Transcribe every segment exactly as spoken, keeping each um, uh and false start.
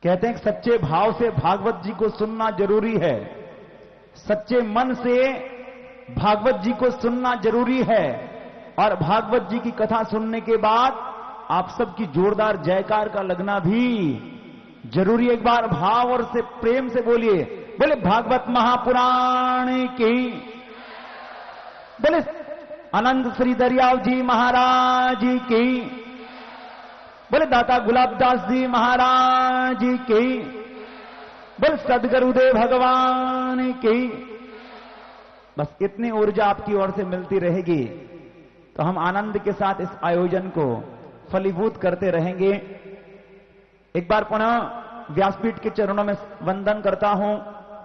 कहते हैं कि सच्चे भाव से भागवत जी को सुनना जरूरी है, सच्चे मन से भागवत जी को सुनना जरूरी है। और भागवत जी की कथा सुनने के बाद आप सबकी जोरदार जयकार का लगना भी जरूरी। एक बार भाव और से प्रेम से बोलिए, बोले भागवत महापुराण की, बोले अनंत श्री दरियाव जी महाराज की, बोले दाता गुलाबदास जी महाराज की, बोले सदगुरुदेव भगवान की। बस इतनी ऊर्जा आपकी ओर से मिलती रहेगी तो हम आनंद के साथ इस आयोजन को फलीभूत करते रहेंगे। एक बार पुनः व्यासपीठ के चरणों में वंदन करता हूं।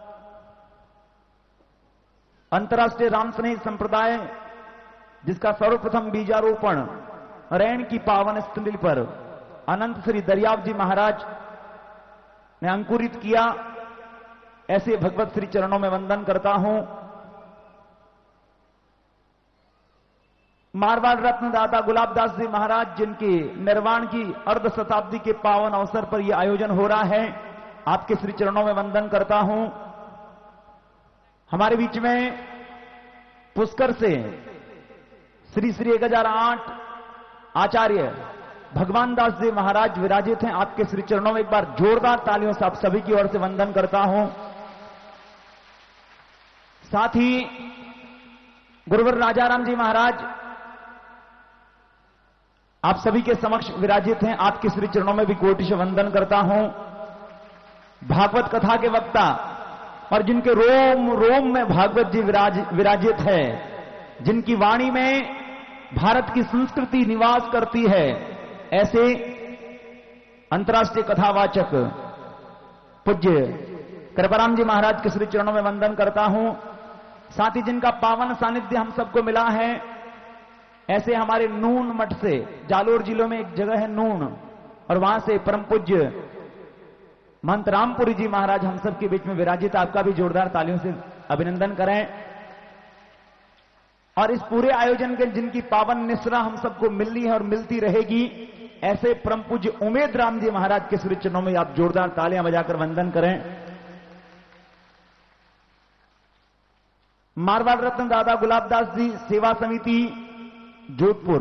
अंतर्राष्ट्रीय राम स्नेही संप्रदाय, जिसका सर्वप्रथम बीजारोपण रैन की पावन स्थली पर अनंत श्री दरियाव जी महाराज ने अंकुरित किया, ऐसे भगवत श्री चरणों में वंदन करता हूं। मारवाड़ रत्न दाता गुलाबदास जी महाराज, जिनकी निर्वाण की अर्ध शताब्दी के पावन अवसर पर यह आयोजन हो रहा है, आपके श्री चरणों में वंदन करता हूं। हमारे बीच में पुष्कर से श्री श्री एक हजार आठ आचार्य भगवान दास जी महाराज विराजित हैं। आपके श्री चरणों में एक बार जोरदार तालियों से आप सभी की ओर से वंदन करता हूं। साथ ही गुरुवर राजाराम जी महाराज आप सभी के समक्ष विराजित हैं। आपके श्री चरणों में भी कोटि से वंदन करता हूं। भागवत कथा के वक्ता और जिनके रोम रोम में भागवत जी विराज विराजित है, जिनकी वाणी में भारत की संस्कृति निवास करती है, ऐसे अंतर्राष्ट्रीय कथावाचक पूज्य कृपाराम जी महाराज के श्री चरणों में वंदन करता हूं। साथ ही जिनका पावन सानिध्य हम सबको मिला है, ऐसे हमारे नून मठ से, जालोर जिलों में एक जगह है नून, और वहां से परम पूज्य महंत रामपुरी जी महाराज हम सबके बीच में विराजित। आपका भी जोरदार तालियों से अभिनंदन करें। और इस पूरे आयोजन के जिनकी पावन निश्रा हम सबको मिल रही है और मिलती रहेगी, ऐसे परम पूज्य उमेद राम जी महाराज के श्री चरणों में आप जोरदार तालियां बजाकर वंदन करें। मारवाड़ रत्न दादा गुलाबदास जी सेवा समिति जोधपुर,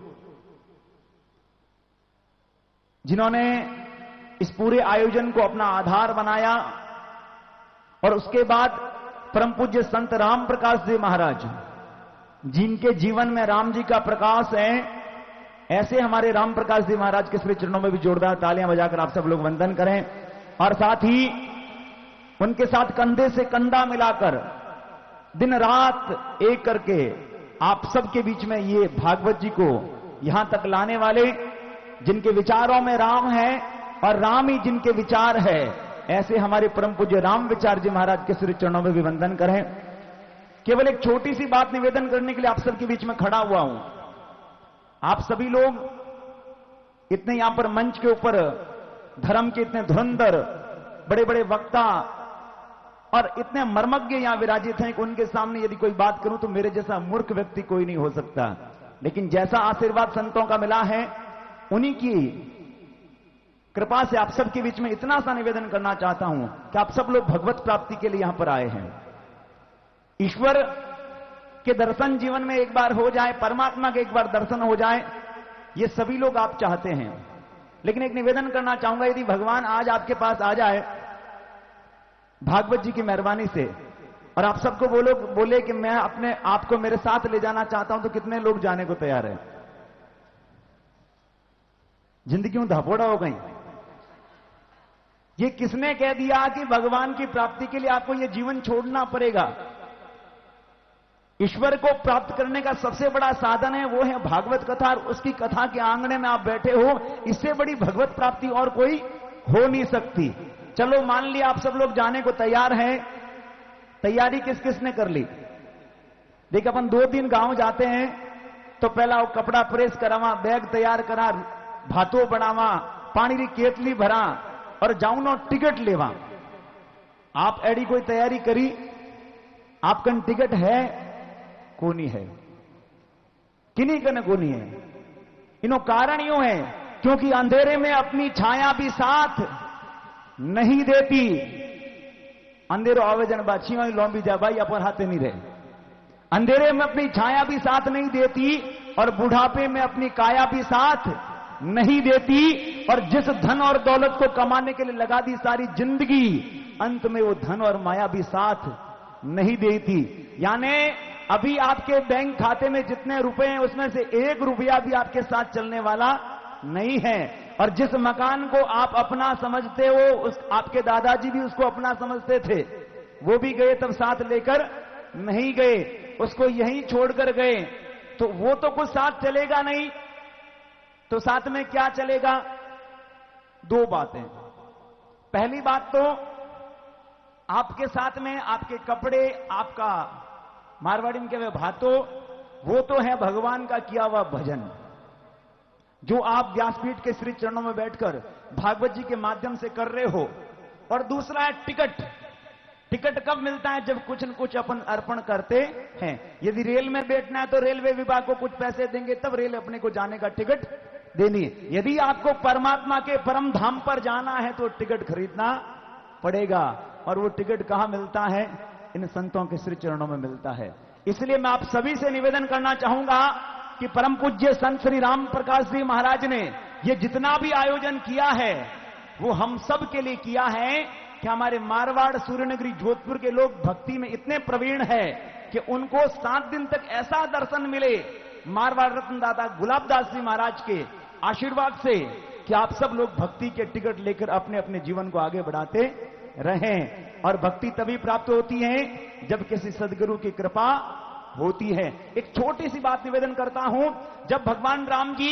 जिन्होंने इस पूरे आयोजन को अपना आधार बनाया, और उसके बाद परम पूज्य संत राम प्रकाश जी महाराज, जिनके जीवन में राम जी का प्रकाश है, ऐसे हमारे राम प्रकाश जी महाराज के श्री चरणों में भी जोरदार तालियां बजाकर आप सब लोग वंदन करें। और साथ ही उनके साथ कंधे से कंधा मिलाकर दिन रात एक करके आप सबके बीच में ये भागवत जी को यहां तक लाने वाले, जिनके विचारों में राम है और राम ही जिनके विचार है, ऐसे हमारे परम पूज्य राम विचार जी महाराज के श्री चरणों में भी वंदन करें। केवल एक छोटी सी बात निवेदन करने के लिए आप सबके बीच में खड़ा हुआ हूं। आप सभी लोग इतने यहां पर मंच के ऊपर धर्म के इतने धुरंधर बड़े बड़े वक्ता और इतने मर्मज्ञ यहां विराजित हैं कि उनके सामने यदि कोई बात करूं तो मेरे जैसा मूर्ख व्यक्ति कोई नहीं हो सकता। लेकिन जैसा आशीर्वाद संतों का मिला है, उन्हीं की कृपा से आप सबके बीच में इतना सा निवेदन करना चाहता हूं कि आप सब लोग भगवत प्राप्ति के लिए यहां पर आए हैं। ईश्वर के दर्शन जीवन में एक बार हो जाए, परमात्मा के एक बार दर्शन हो जाए, ये सभी लोग आप चाहते हैं। लेकिन एक निवेदन करना चाहूंगा, यदि भगवान आज आपके पास आ जाए भागवत जी की मेहरबानी से, और आप सबको बोलो बोले कि मैं अपने आप को मेरे साथ ले जाना चाहता हूं, तो कितने लोग जाने को तैयार है? जिंदगी में धापोड़ा हो गई। ये किसने कह दिया कि भगवान की प्राप्ति के लिए आपको ये जीवन छोड़ना पड़ेगा? ईश्वर को प्राप्त करने का सबसे बड़ा साधन है, वो है भागवत कथा, और उसकी कथा के आंगने में आप बैठे हो, इससे बड़ी भगवत प्राप्ति और कोई हो नहीं सकती। चलो मान लिया आप सब लोग जाने को तैयार हैं, तैयारी किस किस ने कर ली? देखिए, अपन दो दिन गांव जाते हैं तो पहला वो कपड़ा प्रेस करावा, बैग तैयार करा, भातो बनावा, पानी की केतली भरा और जाऊं नो टिकट लेवा। आप एडी कोई तैयारी करी? आपकन टिकट है कोनी है? किन्हीं कने कोनी है? इनो कारण यूं है क्योंकि अंधेरे में अपनी छाया भी साथ, नहीं देती। अंधेरो आवेदन बाछी लौंबी जा भाई अपन हाथे नहीं रहे। अंधेरे में अपनी छाया भी साथ नहीं देती और बुढ़ापे में अपनी काया भी साथ नहीं देती। और जिस धन और दौलत को कमाने के लिए लगा दी सारी जिंदगी, अंत में वो धन और माया भी साथ नहीं देती। यानी अभी आपके बैंक खाते में जितने रुपए हैं उसमें से एक रुपया भी आपके साथ चलने वाला नहीं है। और जिस मकान को आप अपना समझते हो, उस आपके दादाजी भी उसको अपना समझते थे, वो भी गए तब साथ लेकर नहीं गए, उसको यहीं छोड़कर गए। तो वो तो कुछ साथ चलेगा नहीं, तो साथ में क्या चलेगा? दो बातें। पहली बात तो आपके साथ में आपके कपड़े, आपका मारवाड़ी में कहवे भातो, वो तो है भगवान का किया हुआ भजन जो आप व्यासपीठ के श्री चरणों में बैठकर भागवत जी के माध्यम से कर रहे हो। और दूसरा है टिकट। टिकट कब मिलता है? जब कुछ न कुछ अपन अर्पण करते हैं। यदि रेल में बैठना है तो रेलवे विभाग को कुछ पैसे देंगे, तब रेल अपने को जाने का टिकट देनी है। यदि आपको परमात्मा के परम धाम पर जाना है तो टिकट खरीदना पड़ेगा। और वो टिकट कहां मिलता है? इन संतों के श्री चरणों में मिलता है। इसलिए मैं आप सभी से निवेदन करना चाहूंगा कि परम पूज्य संत श्री राम प्रकाश जी महाराज ने ये जितना भी आयोजन किया है वो हम सब के लिए किया है कि हमारे मारवाड़, सूर्यनगरी, जोधपुर के लोग भक्ति में इतने प्रवीण है कि उनको सात दिन तक ऐसा दर्शन मिले मारवाड़ रत्नदाता गुलाबदास जी महाराज के आशीर्वाद से कि आप सब लोग भक्ति के टिकट लेकर अपने अपने जीवन को आगे बढ़ाते रहें। और भक्ति तभी प्राप्त होती है जब किसी सदगुरु की कृपा होती है। एक छोटी सी बात निवेदन करता हूं। जब भगवान राम जी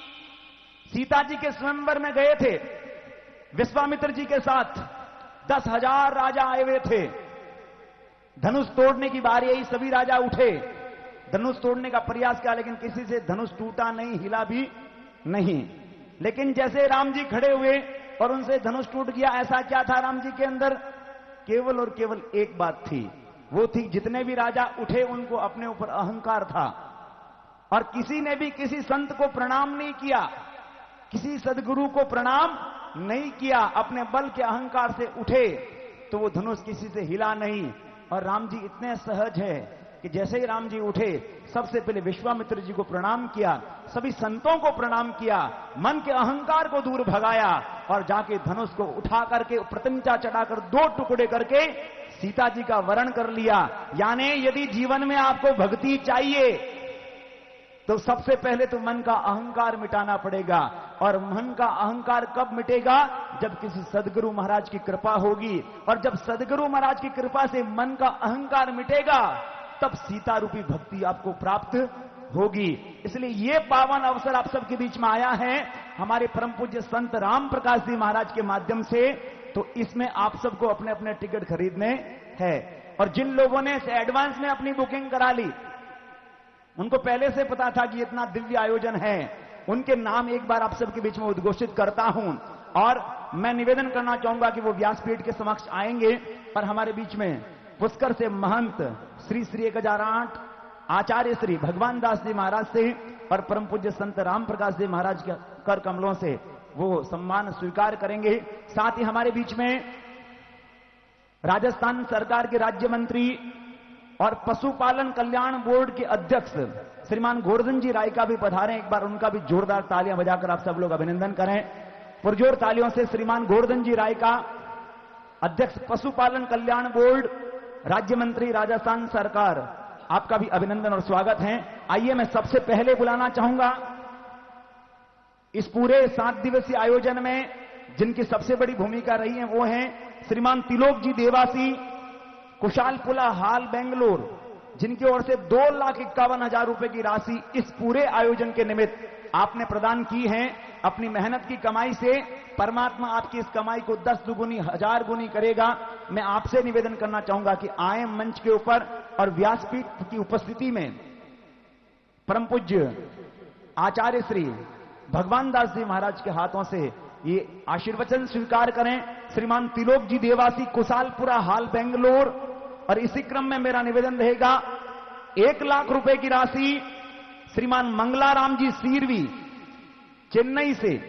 सीता जी के स्वयंवर में गए थे विश्वामित्र जी के साथ, दस हजार राजा आए हुए थे। धनुष तोड़ने की बारी आई, सभी राजा उठे, धनुष तोड़ने का प्रयास किया, लेकिन किसी से धनुष टूटा नहीं, हिला भी नहीं। लेकिन जैसे राम जी खड़े हुए और उनसे धनुष टूट गया, ऐसा क्या था राम जी के अंदर? केवल और केवल एक बात थी, वो थी जितने भी राजा उठे उनको अपने ऊपर अहंकार था। और किसी ने भी किसी संत को प्रणाम नहीं किया, किसी सदगुरु को प्रणाम नहीं किया। अपने बल के अहंकार से उठे तो वो धनुष किसी से हिला नहीं। और राम जी इतने सहज है कि जैसे ही राम जी उठे सबसे पहले विश्वामित्र जी को प्रणाम किया, सभी संतों को प्रणाम किया, मन के अहंकार को दूर भगाया और जाके धनुष को उठा करके प्रतिंचा चढ़ाकर दो टुकड़े करके सीता जी का वरण कर लिया। यानी यदि जीवन में आपको भक्ति चाहिए तो सबसे पहले तो मन का अहंकार मिटाना पड़ेगा। और मन का अहंकार कब मिटेगा? जब किसी सदगुरु महाराज की कृपा होगी। और जब सदगुरु महाराज की कृपा से मन का अहंकार मिटेगा तब सीता रूपी भक्ति आपको प्राप्त होगी। इसलिए ये पावन अवसर आप सबके बीच में आया है हमारे परम पूज्य संत राम प्रकाश जी महाराज के माध्यम से। तो इसमें आप सबको अपने अपने टिकट खरीदने हैं। और जिन लोगों ने एडवांस में अपनी बुकिंग करा ली, उनको पहले से पता था कि इतना दिव्य आयोजन है, उनके नाम एक बार आप सबके बीच में उद्घोषित करता हूं। और मैं निवेदन करना चाहूंगा कि वो व्यासपीठ के समक्ष आएंगे और हमारे बीच में पुष्कर से महंत श्री श्री एक हजार आठ आचार्य श्री भगवान दास जी महाराज से और परम पूज्य संत राम प्रकाश जी महाराज के कर कमलों से वो सम्मान स्वीकार करेंगे। साथ ही हमारे बीच में राजस्थान सरकार के राज्य मंत्री और पशुपालन कल्याण बोर्ड के अध्यक्ष श्रीमान गोवर्धन जी राय का भी पधारे। एक बार उनका भी जोरदार तालियां बजाकर आप सब लोग अभिनंदन करें। पुरजोर तालियों से श्रीमान गोवर्धन जी राय का, अध्यक्ष पशुपालन कल्याण बोर्ड, राज्य मंत्री राजस्थान सरकार, आपका भी अभिनंदन और स्वागत है। आइए मैं सबसे पहले बुलाना चाहूंगा इस पूरे सात दिवसीय आयोजन में जिनकी सबसे बड़ी भूमिका रही है वो हैं श्रीमान तिलोक जी देवासी, कुशालपुला हाल बेंगलोर, जिनकी ओर से दो लाख इक्यावन हजार रुपए की राशि इस पूरे आयोजन के निमित्त आपने प्रदान की है। अपनी मेहनत की कमाई से परमात्मा आपकी इस कमाई को दस दुगुनी हजार गुनी करेगा। मैं आपसे निवेदन करना चाहूंगा कि आए मंच के ऊपर और व्यासपीठ की उपस्थिति में परम पूज्य आचार्य श्री भगवान दास जी महाराज के हाथों से ये आशीर्वचन स्वीकार करें। श्रीमान तिलोक जी देवासी, कुशालपुरा हाल बेंगलोर। और इसी क्रम में मेरा निवेदन रहेगा एक लाख रुपए की राशि श्रीमान मंगलाराम जी सीरवी चेन्नई से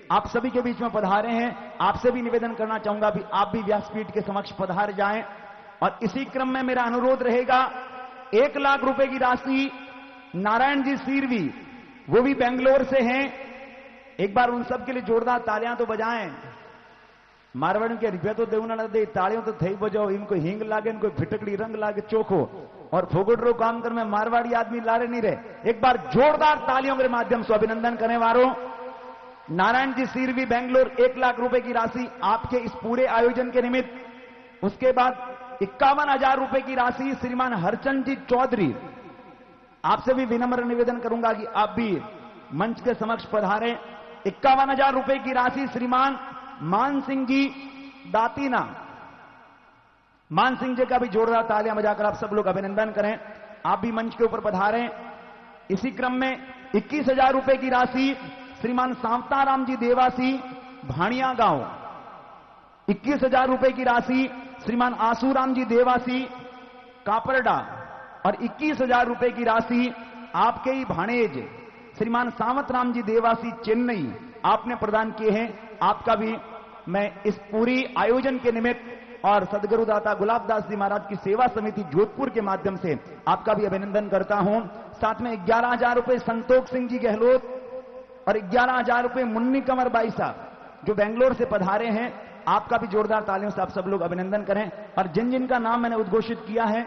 आप सभी के बीच में पधारे हैं। आपसे भी निवेदन करना चाहूंगा भी आप भी व्यासपीठ के समक्ष पधार जाएं। और इसी क्रम में मेरा अनुरोध रहेगा, एक लाख रुपए की राशि नारायण जी सीरवी, वो भी बेंगलोर से हैं। एक बार उन सब के लिए जोरदार तालियां तो बजाएं। मारवाड़ के रुपया तो देव ना दे, तालियों तो थई बजाओ। इनको हींग लागे, इनको फिटकड़ी रंग लागे चोखो और फोगोटरो काम कर में मारवाड़ी आदमी लारे नहीं रहे। एक बार जोरदार तालियों के माध्यम से अभिनंदन करने वालों। नारायण जी सीरवी बेंगलोर, एक लाख रुपए की राशि आपके इस पूरे आयोजन के निमित्त। उसके बाद इक्यावन हजार रुपए की राशि श्रीमान हरचंद जी चौधरी, आपसे भी विनम्र निवेदन करूंगा कि आप भी मंच के समक्ष पधारें। इक्यावन हजार रुपए की राशि श्रीमान मान सिंह जी दातीना, मान सिंह जी का भी जोरदार तालियां बजाकर आप सब लोग अभिनंदन करें। आप भी मंच के ऊपर पधारें। इसी क्रम में इक्कीस हजार रुपए की राशि श्रीमान सांवताराम जी देवासी भाणिया गांव, इक्कीस हजार रुपए की राशि श्रीमान आसूराम जी देवासी कापरडा और इक्कीस हजार रुपए की राशि आपके ही भाणेज श्रीमान सावंतराम जी देवासी चेन्नई आपने प्रदान किए हैं। आपका भी मैं इस पूरी आयोजन के निमित्त और सदगुरुदाता गुलाबदास जी महाराज की सेवा समिति जोधपुर के माध्यम से आपका भी अभिनंदन करता हूं। साथ में ग्यारह हजार रुपए संतोष सिंह जी गहलोत और ग्यारह हजार रुपए मुन्नी कमर बाई साहब जो बेंगलोर से पधारे हैं। आपका भी जोरदार तालियों से आप सब लोग अभिनंदन करें। और जिन जिन का नाम मैंने उद्घोषित किया है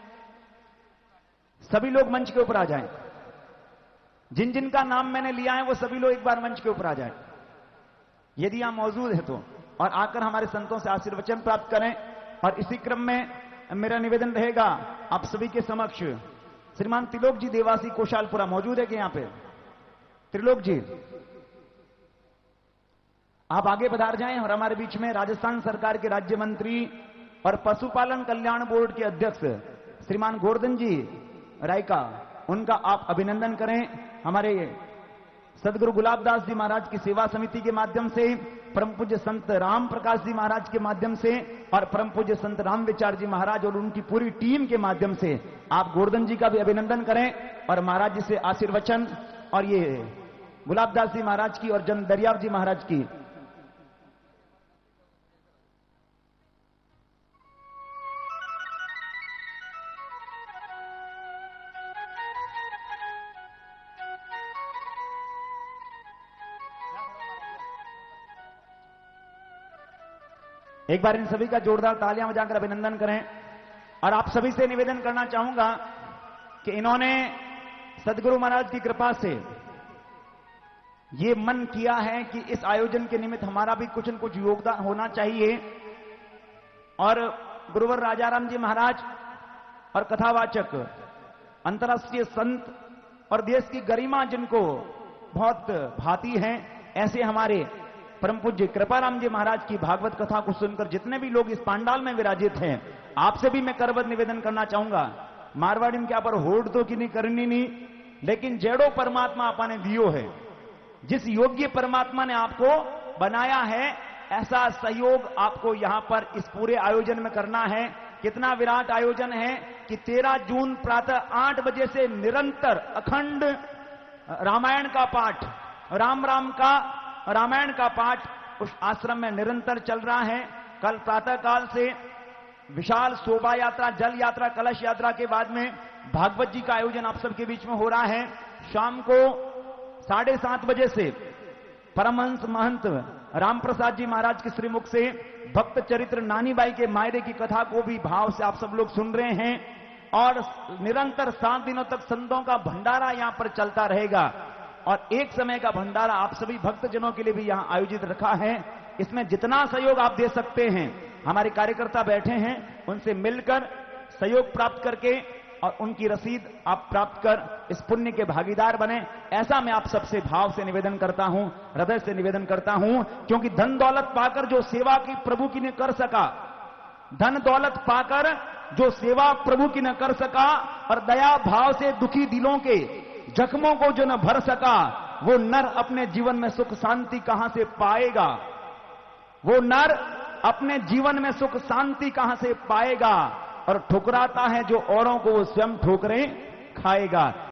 सभी लोग मंच के ऊपर आ जाएं। जिन जिन का नाम मैंने लिया है वो सभी लोग एक बार मंच के ऊपर आ जाएं, यदि आप मौजूद है तो, और आकर हमारे संतों से आशीर्वचन प्राप्त करें। और इसी क्रम में मेरा निवेदन रहेगा आप सभी के समक्ष, श्रीमान त्रिलोक जी देवासी कोशालपुरा मौजूद है कि यहां पे? त्रिलोक जी आप आगे पधार जाएं। और हमारे बीच में राजस्थान सरकार के राज्य मंत्री और पशुपालन कल्याण बोर्ड के अध्यक्ष श्रीमान गोवर्धन जी रायका, उनका आप अभिनंदन करें। हमारे सदगुरु गुलाबदास जी महाराज की सेवा समिति के माध्यम से, परम पूज्य संत राम प्रकाश जी महाराज के माध्यम से और परम पूज्य संत राम विचार जी महाराज और उनकी पूरी टीम के माध्यम से आप गोवर्धन जी का भी अभिनंदन करें और महाराज जी से आशीर्वचन और ये गुलाबदास जी महाराज की और जन दरियाव जी महाराज की एक बार इन सभी का जोरदार तालियां बजाकर अभिनंदन करें। और आप सभी से निवेदन करना चाहूंगा कि इन्होंने सदगुरु महाराज की कृपा से ये मन किया है कि इस आयोजन के निमित्त हमारा भी कुछ न कुछ योगदान होना चाहिए। और गुरुवर राजाराम जी महाराज और कथावाचक अंतर्राष्ट्रीय संत और देश की गरिमा जिनको बहुत भाती है, ऐसे हमारे परम पूज्य कृपाराम जी महाराज की भागवत कथा को सुनकर जितने भी लोग इस पांडाल में विराजित हैं, आपसे भी मैं करबद्ध निवेदन करना चाहूंगा। मारवाड़ी में क्या पर होड़ तो की नहीं करनी नहीं, लेकिन जेड़ो परमात्मा अपने दियो है, जिस योग्य परमात्मा ने आपको बनाया है, ऐसा सहयोग आपको यहां पर इस पूरे आयोजन में करना है। कितना विराट आयोजन है कि तेरह जून प्रातः आठ बजे से निरंतर अखंड रामायण का पाठ, राम राम का रामायण का पाठ उस आश्रम में निरंतर चल रहा है। कल प्रातः काल से विशाल शोभा यात्रा, जल यात्रा, कलश यात्रा के बाद में भागवत जी का आयोजन आप सबके बीच में हो रहा है। शाम को साढ़े सात बजे से परमहंस महंत राम प्रसाद जी महाराज के श्रीमुख से भक्त चरित्र नानीबाई के मायरे की कथा को भी भाव से आप सब लोग सुन रहे हैं। और निरंतर सात दिनों तक संतों का भंडारा यहां पर चलता रहेगा। और एक समय का भंडारा आप सभी भक्तजनों के लिए भी यहां आयोजित रखा है। इसमें जितना सहयोग आप दे सकते हैं, हमारे कार्यकर्ता बैठे हैं, उनसे मिलकर सहयोग प्राप्त करके और उनकी रसीद आप प्राप्त कर इस पुण्य के भागीदार बने, ऐसा मैं आप सबसे भाव से निवेदन करता हूं, हृदय से निवेदन करता हूं। क्योंकि धन दौलत पाकर जो सेवा की प्रभु की ने कर सका, धन दौलत पाकर जो सेवा प्रभु की न कर सका और दया भाव से दुखी दिलों के जख्मों को जो न भर सका, वो नर अपने जीवन में सुख शांति कहां से पाएगा? वो नर अपने जीवन में सुख शांति कहां से पाएगा? और ठुकराता है जो औरों को, वो स्वयं ठोकरें खाएगा।